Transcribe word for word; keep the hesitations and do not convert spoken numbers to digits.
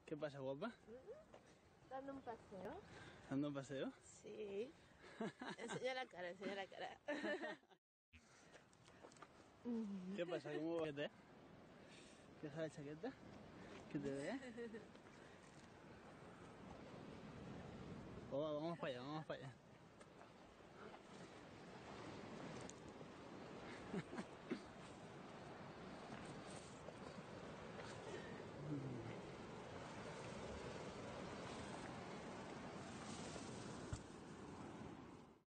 ¿Qué pasa, guapa? Dando un paseo. ¿Dando un paseo? Sí. Enseña la cara, enseña la cara. ¿Qué pasa? ¿Cómo va? ¿Qué ¿Quieres la chaqueta? ¿Que te vea? Oh, vamos para allá, vamos para allá.